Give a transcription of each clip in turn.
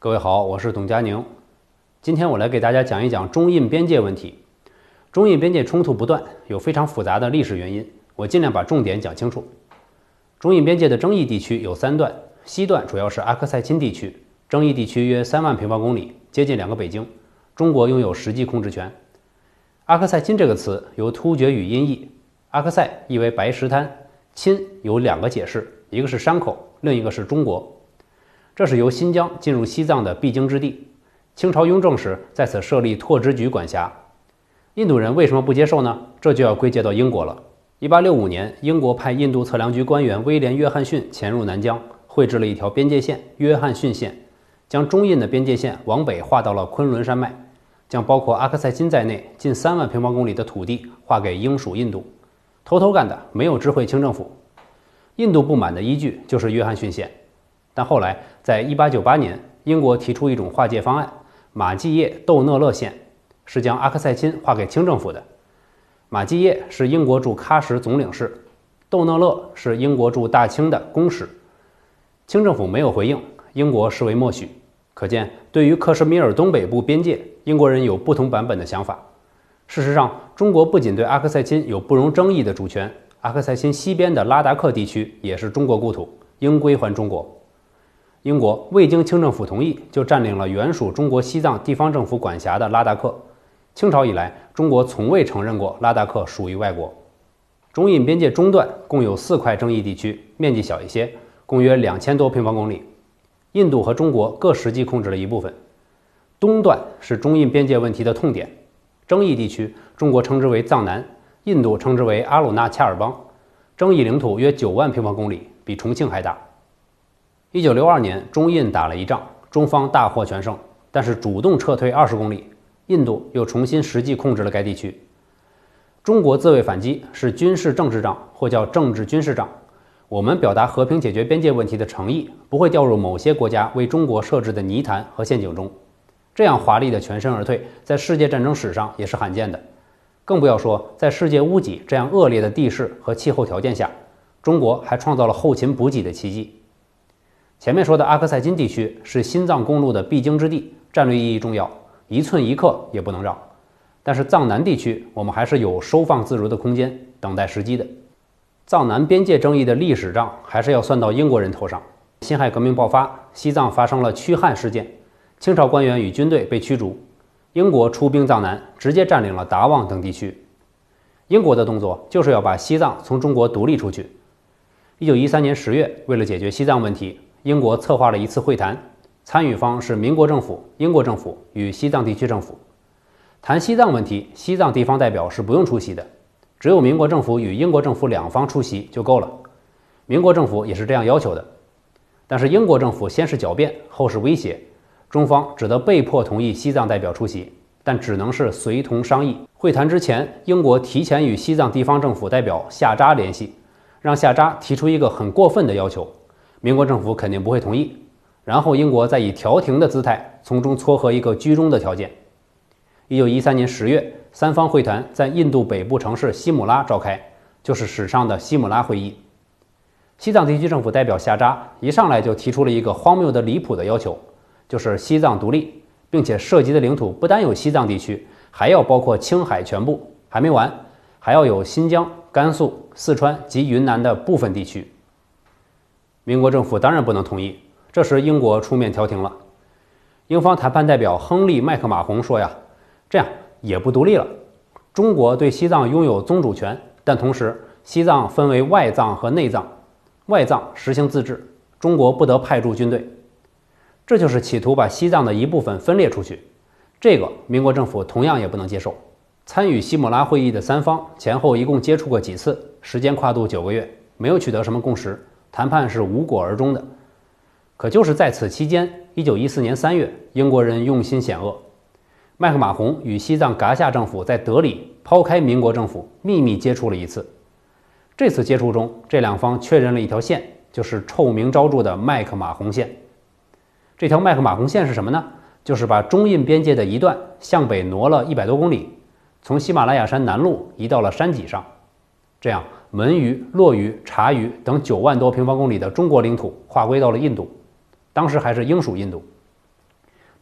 各位好，我是董佳宁。今天我来给大家讲一讲中印边界问题。中印边界冲突不断，有非常复杂的历史原因，我尽量把重点讲清楚。中印边界的争议地区有3段，西段主要是阿克塞钦地区，争议地区约3万平方公里，接近2个北京，中国拥有实际控制权。阿克塞钦这个词由突厥语音译，阿克塞意为白石滩，钦有2个解释，一个是山口，另一个是中国。这是由新疆进入西藏的必经之地。清朝雍正时在此设立拓殖局管辖。印度人为什么不接受呢？这就要归结到英国了。1865年，英国派印度测量局官员威廉·约翰逊潜入南疆，绘制了一条边界线——约翰逊线，将中印的边界线往北划到了昆仑山脉，将包括阿克塞钦在内近3万平方公里的土地划给英属印度。偷偷干的，没有知会清政府。印度不满的依据就是约翰逊线。但后来，在1898年，英国提出一种划界方案——马继业窦讷勒线，是将阿克塞钦划给清政府的。马继业是英国驻喀什总领事，窦讷勒是英国驻大清的公使。清政府没有回应，英国视为默许。可见，对于克什米尔东北部边界，英国人有不同版本的想法。事实上，中国不仅对阿克塞钦有不容争议的主权，阿克塞钦西边的拉达克地区也是中国故土，应归还中国。英国未经清政府同意就占领了原属中国西藏地方政府管辖的拉达克。清朝以来，中国从未承认过拉达克属于外国。中印边界中段共有4块争议地区，面积小一些，共约2000多平方公里。印度和中国各实际控制了一部分。东段是中印边界问题的痛点，争议地区中国称之为藏南，印度称之为阿鲁纳恰尔邦，争议领土约9万平方公里，比重庆还大。1962年，中印打了一仗，中方大获全胜，但是主动撤退20公里，印度又重新实际控制了该地区。中国自卫反击是军事政治仗，或叫政治军事仗。我们表达和平解决边界问题的诚意，不会掉入某些国家为中国设置的泥潭和陷阱中。这样华丽的全身而退，在世界战争史上也是罕见的。更不要说在世界屋脊这样恶劣的地势和气候条件下，中国还创造了后勤补给的奇迹。前面说的阿克塞钦地区是新藏公路的必经之地，战略意义重要，一寸一刻也不能让。但是藏南地区，我们还是有收放自如的空间，等待时机的。藏南边界争议的历史账还是要算到英国人头上。辛亥革命爆发，西藏发生了驱汉事件，清朝官员与军队被驱逐，英国出兵藏南，直接占领了达旺等地区。英国的动作就是要把西藏从中国独立出去。1913年10月，为了解决西藏问题，英国策划了一次会谈，参与方是民国政府、英国政府与西藏地区政府。谈西藏问题，西藏地方代表是不用出席的，只有民国政府与英国政府2方出席就够了。民国政府也是这样要求的。但是英国政府先是狡辩，后是威胁，中方只得被迫同意西藏代表出席，但只能是随同商议。会谈之前，英国提前与西藏地方政府代表夏扎联系，让夏扎提出一个很过分的要求，民国政府肯定不会同意，然后英国再以调停的姿态从中撮合一个居中的条件。1913年10月，3方会谈在印度北部城市西姆拉召开，就是史上的西姆拉会议。西藏地区政府代表夏扎一上来就提出了一个荒谬的离谱的要求，就是西藏独立，并且涉及的领土不单有西藏地区，还要包括青海全部，还没完，还要有新疆、甘肃、四川及云南的部分地区。民国政府当然不能同意，这时英国出面调停了。英方谈判代表亨利·麦克马洪说呀，这样也不独立了。中国对西藏拥有宗主权，但同时西藏分为外藏和内藏，外藏实行自治，中国不得派驻军队。这就是企图把西藏的一部分分裂出去。这个民国政府同样也不能接受。参与西姆拉会议的3方前后一共接触过几次，时间跨度9个月，没有取得什么共识，谈判是无果而终的。可就是在此期间，1914年3月，英国人用心险恶，麦克马洪与西藏噶夏政府在德里抛开民国政府，秘密接触了一次。这次接触中，这2方确认了一条线，就是臭名昭著的麦克马洪线。这条麦克马洪线是什么呢？就是把中印边界的一段向北挪了100多公里，从喜马拉雅山南麓移到了山脊上。这样，门隅、洛隅、察隅等9万多平方公里的中国领土划归到了印度，当时还是英属印度。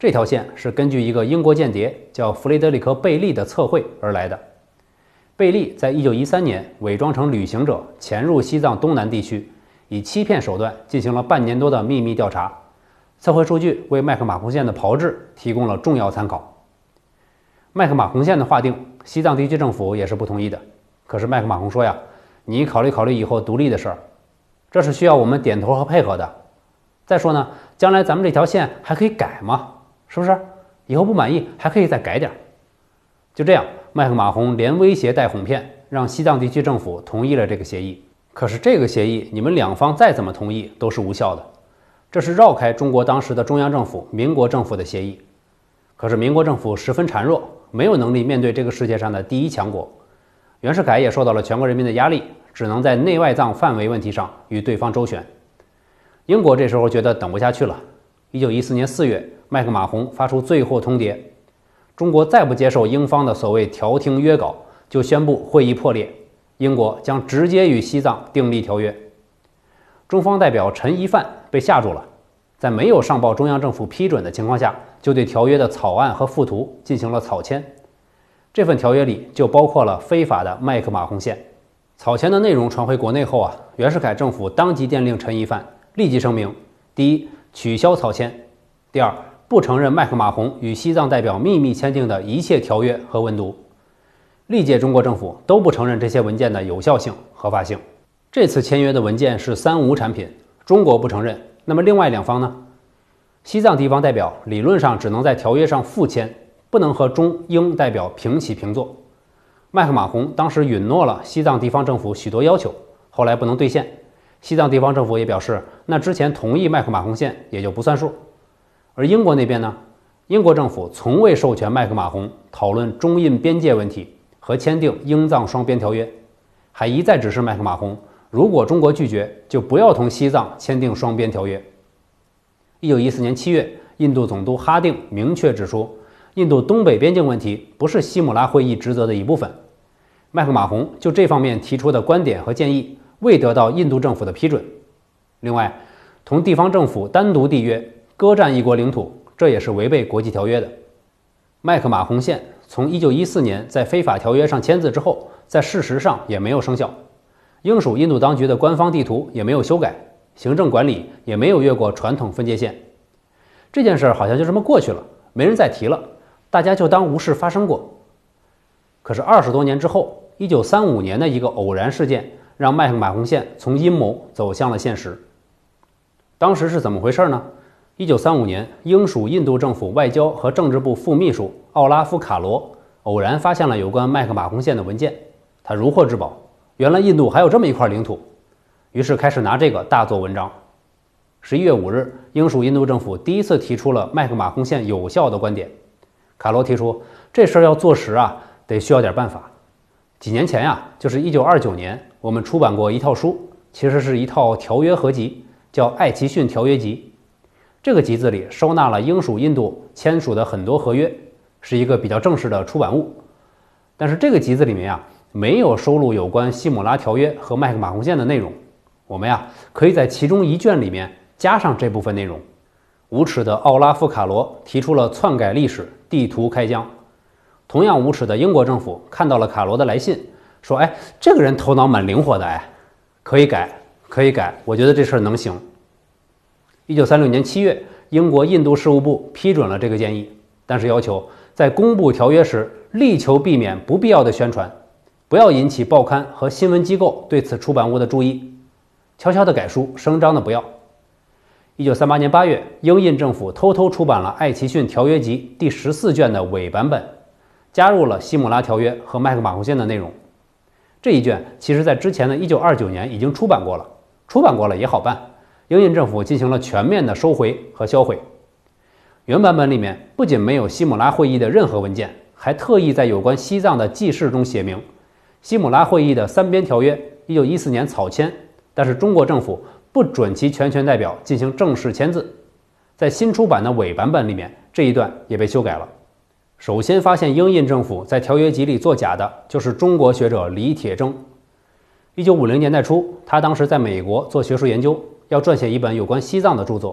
这条线是根据一个英国间谍叫弗雷德里克·贝利的测绘而来的。贝利在1913年伪装成旅行者潜入西藏东南地区，以欺骗手段进行了半年多的秘密调查。测绘数据为麦克马洪线的炮制提供了重要参考。麦克马洪线的划定，西藏地区政府也是不同意的。可是麦克马洪说呀，你考虑考虑以后独立的事儿，这是需要我们点头和配合的。再说呢，将来咱们这条线还可以改嘛，是不是？以后不满意还可以再改点。就这样，麦克马洪连威胁带哄骗，让西藏地区政府同意了这个协议。可是这个协议，你们两方再怎么同意都是无效的，这是绕开中国当时的中央政府、民国政府的协议。可是民国政府十分孱弱，没有能力面对这个世界上的第一强国。袁世凯也受到了全国人民的压力，只能在内外藏范围问题上与对方周旋。英国这时候觉得等不下去了。1914年4月，麦克马洪发出最后通牒，中国再不接受英方的所谓调停约稿，就宣布会议破裂，英国将直接与西藏订立条约。中方代表陈一范被吓住了，在没有上报中央政府批准的情况下，就对条约的草案和附图进行了草签。这份条约里就包括了非法的麦克马洪线。草签的内容传回国内后啊，袁世凯政府当即电令陈一范立即声明：第一，取消草签；第二，不承认麦克马洪与西藏代表秘密签订的一切条约和文牍。历届中国政府都不承认这些文件的有效性、合法性。这次签约的文件是3无产品，中国不承认，那么另外两方呢？西藏地方代表理论上只能在条约上附签，不能和中英代表平起平坐。麦克马洪当时允诺了西藏地方政府许多要求，后来不能兑现。西藏地方政府也表示，那之前同意麦克马洪线也就不算数。而英国那边呢？英国政府从未授权麦克马洪讨论中印边界问题和签订英藏双边条约，还一再指示麦克马洪，如果中国拒绝，就不要同西藏签订双边条约。1914年7月，印度总督哈定明确指出，印度东北边境问题不是希姆拉会议职责的一部分。麦克马洪就这方面提出的观点和建议未得到印度政府的批准。另外，同地方政府单独缔约，割占一国领土，这也是违背国际条约的。麦克马洪线从1914年在非法条约上签字之后，在事实上也没有生效。英属印度当局的官方地图也没有修改，行政管理也没有越过传统分界线。这件事好像就这么过去了，没人再提了，大家就当无事发生过。可是20多年之后，1935年的一个偶然事件，让麦克马洪线从阴谋走向了现实。当时是怎么回事呢？1935年，英属印度政府外交和政治部副秘书奥拉夫·卡罗偶然发现了有关麦克马洪线的文件，他如获至宝，原来印度还有这么一块领土，于是开始拿这个大做文章。11月5日，英属印度政府第一次提出了麦克马洪线有效的观点。卡罗提出，这事儿要做实啊，得需要点办法。几年前呀，就是1929年，我们出版过一套书，其实是一套条约合集，叫《艾奇逊条约集》。这个集子里收纳了英属印度签署的很多合约，是一个比较正式的出版物。但是这个集子里面呀，没有收录有关希姆拉条约和麦克马洪线的内容。我们呀，可以在其中一卷里面加上这部分内容。无耻的奥拉夫·卡罗提出了篡改历史、地图开疆。同样无耻的英国政府看到了卡罗的来信，说：“哎，这个人头脑蛮灵活的，哎，可以改，可以改，我觉得这事儿能行。”1936年7月，英国印度事务部批准了这个建议，但是要求在公布条约时力求避免不必要的宣传，不要引起报刊和新闻机构对此出版物的注意，悄悄的改书，声张的不要。1938年8月，英印政府偷偷出版了《艾奇逊条约集》第14卷的伪版本，加入了希姆拉条约和麦克马洪线的内容。这一卷其实在之前的1929年已经出版过了也好办，英印政府进行了全面的收回和销毁。原版本里面不仅没有希姆拉会议的任何文件，还特意在有关西藏的记事中写明，希姆拉会议的三边条约1914年草签，但是中国政府不准其全权代表进行正式签字。在新出版的伪版本里面，这一段也被修改了。首先发现英印政府在条约集里作假的就是中国学者李铁铮。1950年代初，他当时在美国做学术研究，要撰写一本有关西藏的著作。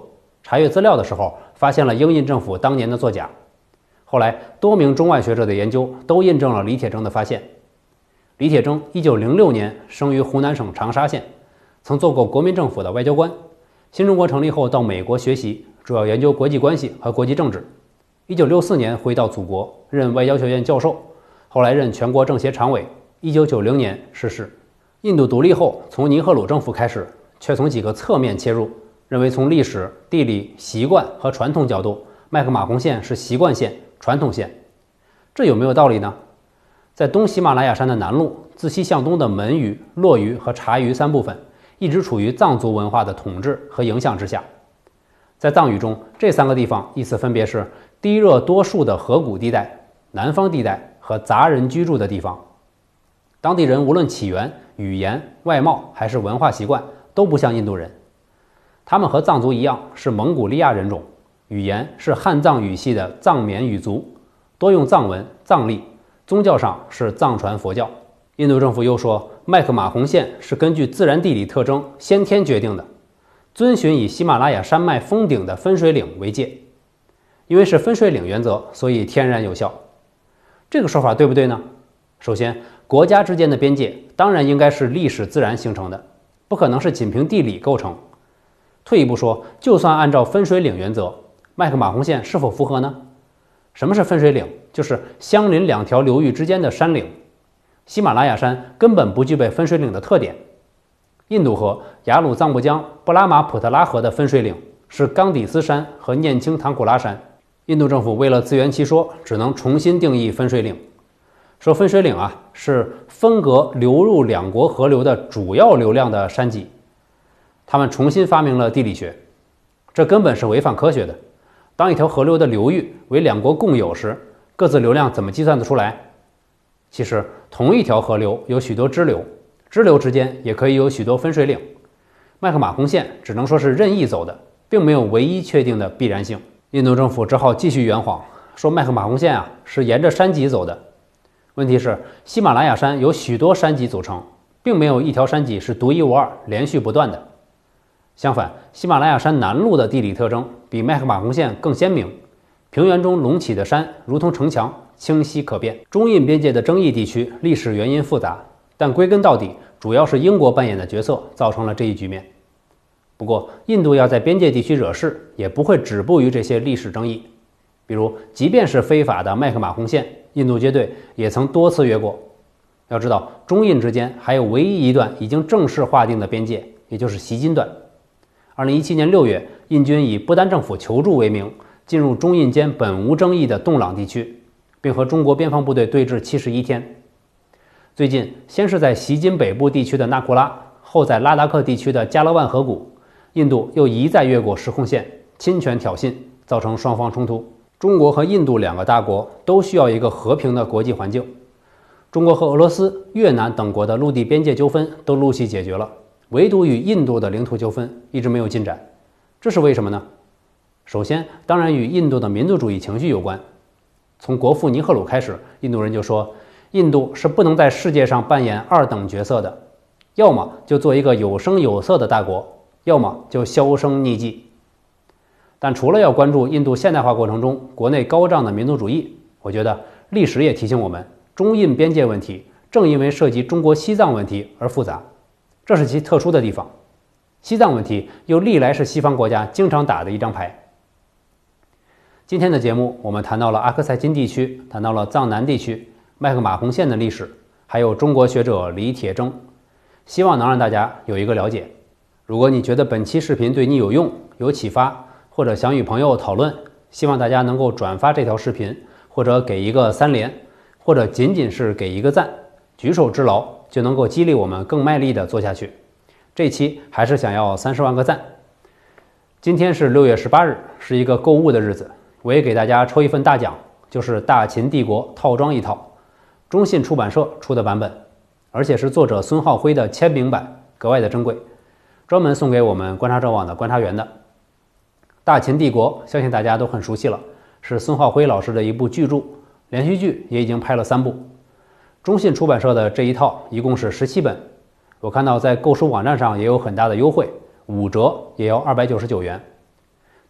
查阅资料的时候发现了英印政府当年的作假。后来多名中外学者的研究都印证了李铁铮的发现。李铁铮1906年生于湖南省长沙县，曾做过国民政府的外交官。新中国成立后到美国学习，主要研究国际关系和国际政治。1964年回到祖国，任外交学院教授，后来任全国政协常委。1990年逝世。印度独立后，从尼赫鲁政府开始，却从几个侧面切入，认为从历史、地理、习惯和传统角度，麦克马洪线是习惯线、传统线。这有没有道理呢？在东喜马拉雅山的南麓，自西向东的门隅、洛隅和察隅三部分，一直处于藏族文化的统治和影响之下。在藏语中，这三个地方意思分别是低热多树的河谷地带、南方地带和杂人居住的地方。当地人无论起源、语言、外貌还是文化习惯，都不像印度人。他们和藏族一样是蒙古利亚人种，语言是汉藏语系的藏缅语族，多用藏文、藏历，宗教上是藏传佛教。印度政府又说，麦克马洪线是根据自然地理特征先天决定的，遵循以喜马拉雅山脉峰顶的分水岭为界。因为是分水岭原则，所以天然有效。这个说法对不对呢？首先，国家之间的边界当然应该是历史自然形成的，不可能是仅凭地理构成。退一步说，就算按照分水岭原则，麦克马洪线是否符合呢？什么是分水岭？就是相邻两条流域之间的山岭。喜马拉雅山根本不具备分水岭的特点。印度河、雅鲁藏布江、布拉马普特拉河的分水岭是冈底斯山和念青唐古拉山。印度政府为了自圆其说，只能重新定义分水岭。说分水岭是分隔流入两国河流的主要流量的山脊。他们重新发明了地理学，这根本是违反科学的。当一条河流的流域为两国共有时，各自流量怎么计算得出来？其实同一条河流有许多支流，支流之间也可以有许多分水岭。麦克马洪线只能说是任意走的，并没有唯一确定的必然性。印度政府只好继续圆谎，说麦克马洪线是沿着山脊走的。问题是，喜马拉雅山有许多山脊组成，并没有一条山脊是独一无二、连续不断的。相反，喜马拉雅山南麓的地理特征比麦克马洪线更鲜明，平原中隆起的山如同城墙，清晰可辨。中印边界的争议地区历史原因复杂，但归根到底，主要是英国扮演的角色造成了这一局面。不过，印度要在边界地区惹事，也不会止步于这些历史争议。比如，即便是非法的麦克马洪线，印度舰队也曾多次越过。要知道，中印之间还有唯一一段已经正式划定的边界，也就是锡金段。2017年6月，印军以不丹政府求助为名，进入中印间本无争议的洞朗地区，并和中国边防部队对峙71天。最近，先是在锡金北部地区的纳库拉，后在拉达克地区的加勒万河谷，印度又一再越过时空线，侵权挑衅，造成双方冲突。中国和印度两个大国都需要一个和平的国际环境。中国和俄罗斯、越南等国的陆地边界纠纷都陆续解决了，唯独与印度的领土纠纷一直没有进展，这是为什么呢？首先，当然与印度的民族主义情绪有关。从国父尼赫鲁开始，印度人就说，印度是不能在世界上扮演二等角色的，要么就做一个有声有色的大国，要么就销声匿迹。但除了要关注印度现代化过程中国内高涨的民族主义，我觉得历史也提醒我们，中印边界问题正因为涉及中国西藏问题而复杂，这是其特殊的地方。西藏问题又历来是西方国家经常打的一张牌。今天的节目，我们谈到了阿克塞钦地区，谈到了藏南地区麦克马洪线的历史，还有中国学者李铁铮，希望能让大家有一个了解。如果你觉得本期视频对你有用、有启发，或者想与朋友讨论，希望大家能够转发这条视频，或者给一个3连，或者仅仅是给一个赞，举手之劳就能够激励我们更卖力地做下去。这期还是想要30万个赞。今天是6月18日，是一个购物的日子，我也给大家抽一份大奖，就是《大秦帝国》套装一套，中信出版社出的版本，而且是作者孙浩辉的签名版，格外的珍贵，专门送给我们观察者网的观察员的。大秦帝国相信大家都很熟悉了，是孙浩辉老师的一部巨著，连续剧也已经拍了3部。中信出版社的这一套一共是17本，我看到在购书网站上也有很大的优惠，5折也要299元。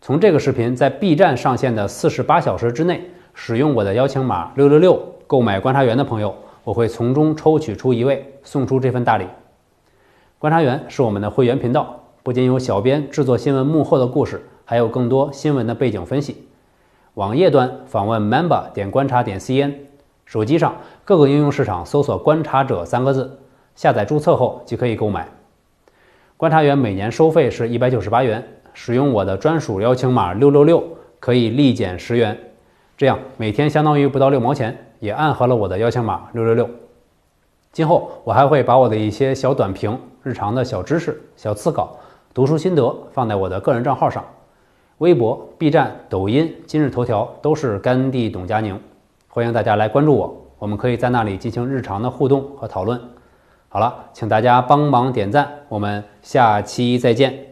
从这个视频在 B 站上线的48小时之内，使用我的邀请码666购买观察员的朋友，我会从中抽取出1位，送出这份大礼。观察员是我们的会员频道，不仅有小编制作新闻幕后的故事，还有更多新闻的背景分析。网页端访问 member.观察.cn， 手机上各个应用市场搜索"观察者"3个字，下载注册后即可以购买。观察员每年收费是198元，使用我的专属邀请码666可以立减10元，这样每天相当于不到6毛钱，也暗合了我的邀请码666。今后我还会把我的一些小短评、日常的小知识、小次稿、读书心得放在我的个人账号上，微博、B 站、抖音、今日头条都是甘地董佳宁，欢迎大家来关注我，我们可以在那里进行日常的互动和讨论。好了，请大家帮忙点赞，我们下期再见。